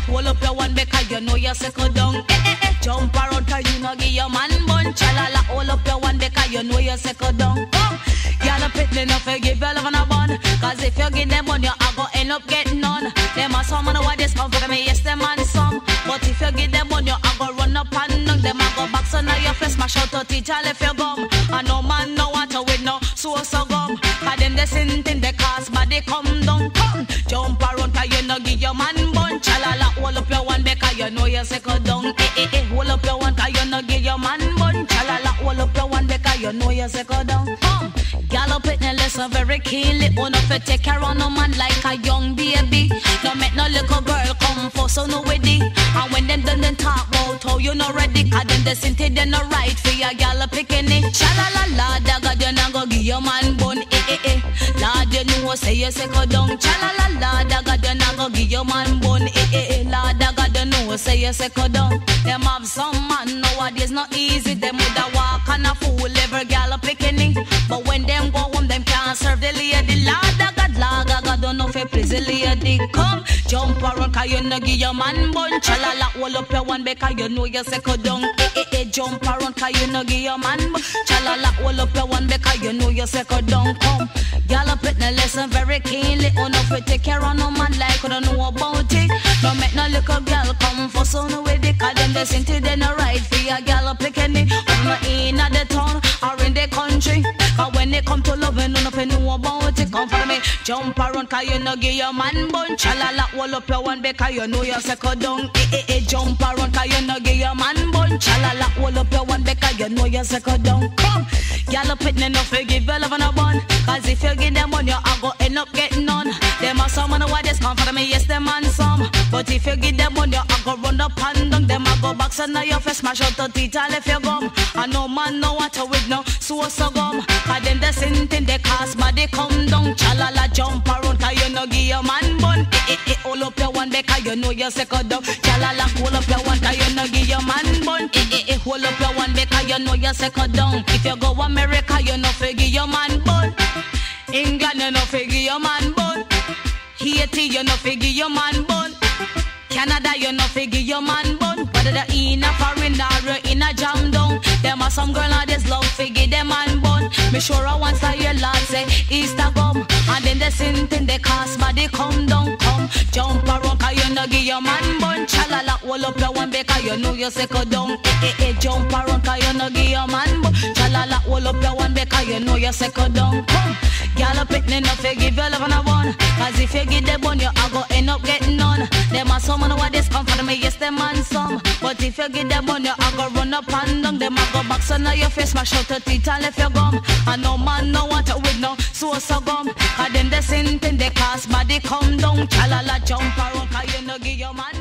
hold up your one because you know you're second down. Jump around cause you know give your man bun. Chalala, hold up your one because you know you're second down. Come, y'all a pitney enough to give your love on a bun. Cause if you give them one, you are go end up getting none. Them a some on what this come for me, yes them and some. But if you give them one, you are go run up and down. Them a go back so now your face smash out to teach all if you gum. And no man no water with no so gum. Cause them the sin thing they cause but they come down. Come, jump around cause you know give your man bun. Chalala, hold up your one because you know you're second down. Hold up your one cause you know give your man bun. Chalala, hold up your one because you know you're second down. Come, gallop it and listen very keenly. Wanna fit take care of no man like a young baby. No make no little girl come for so no wedding. And when them done then talk about how you not ready. Cause them the sinty they no right for your gallop picking it. Chalala, Lord, God you not go give your man bun. Lord you know say you second down. Chalala, Lord, God you not go give your man bun. Lord, God you know say you second down. Them have some man nowadays not easy. Them woulda walk and a fool every gallop picking it. But when them go home, them can't serve the lady. Lord, God don't know if you please the lady. Come, jump around cause you know give your man bun. Chalala, hold up your one because you know you're second down. Jump around cause you know give your man bun. Chalala, hold up your one because you know you're second down. Come, y'all up it and listen very keenly. Oh no, if you take care of no man like you don't know about it. No make no little girl come for so no way. Cause them they sing to them no right for your girl up picking it. I'm in at the town or in the country. Cause when they come to love and none of you know about it. Come for me, jump around cause you know give your man bun. Chalala, hold up your one because you know you're second down. Jump around cause you know give your man bun. Chalala, hold up your one because you know you're second down. Come, y'all up it enough to give your love on a bun. Cause if you give them one, you are go end up getting none. Them are some on the what this come for me, yes them and some. But if you give them one, you are go run up and down. Them a go back so now your face smash out to teeth all if you gum. And no man no water with no so gum. Cause them the sin thing they cast but they come down. Chalala, jump around cause you know give your man bun. Hold up your one because you know you're second down. Chalala, hold up your one cause you know give your man bun. Hold up your one because you know you're second down. If you go America you know fi give your man bun. England you know fi give your man bun. Haiti you know fi give your man bun. Canada you know fi give your man bun. Whether they in a foreign or in a jam down. Them are some girl that this love fi give them man bun. Me sure I once I hear lad say Easter gum. And then they sin thing they cast but they come down. Come, jump around cause you know give your man bun. Chalala, hold up your one because you know you're second down. Jump around cause you know give your man bun. Chalala, hold up your one because you know you're second down. Come, y'all up it enough to give your love on a bun. Cause if you give the bun you are go end up getting none. Them are some on what this come for me, yes them and some. But if you give them one you are go run up and down. Them a go back so now your face smash out to teeth and if you gum. And no man no water with no so gum. Cause them the sin thing they cast but they come down. Chalala, jump around cause you know give your man